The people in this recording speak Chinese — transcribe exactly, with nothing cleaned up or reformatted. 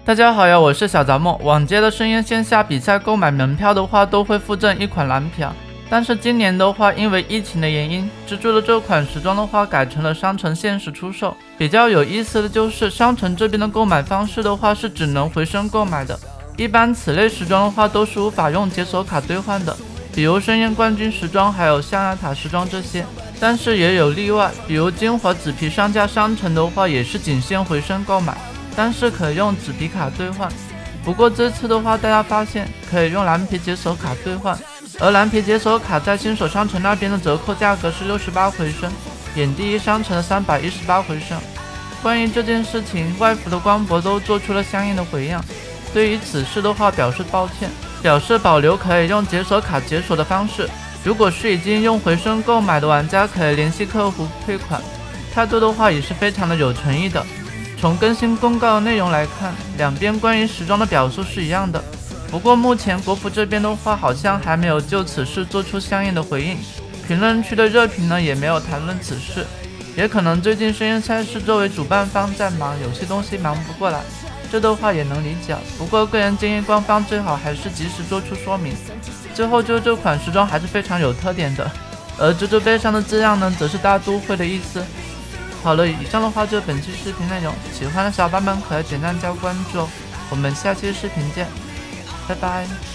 大家好呀，我是小杂沫。往届的盛宴线下比赛购买门票的话，都会附赠一款蓝票。但是今年的话，因为疫情的原因，蜘蛛的这款时装的话改成了商城限时出售。比较有意思的就是商城这边的购买方式的话是只能回声购买的，一般此类时装的话都是无法用解锁卡兑换的，比如盛宴冠军时装还有象牙塔时装这些。但是也有例外，比如金华紫皮上架商城的话也是仅限回声购买，但是可以用紫皮卡兑换。不过这次的话，大家发现可以用蓝皮解锁卡兑换，而蓝皮解锁卡在新手商城那边的折扣价格是六十八回声，远低于商城的三百一十八回声。关于这件事情，外服的官博都做出了相应的回应，对于此事的话表示抱歉，表示保留可以用解锁卡解锁的方式。如果是已经用回声购买的玩家，可以联系客服退款，态度的话也是非常的有诚意的。从更新公告的内容来看，两边关于时装的表述是一样的。不过目前国服这边的话，好像还没有就此事做出相应的回应，评论区的热评呢也没有谈论此事，也可能最近盛宴赛事作为主办方在忙，有些东西忙不过来，这的话也能理解。不过个人建议官方最好还是及时做出说明。最后就这款时装还是非常有特点的，而蜘蛛背上的字样呢，则是大都会的意思。好了，以上的话就是本期视频内容，喜欢的小伙伴们可以点赞加关注哦，我们下期视频见，拜拜。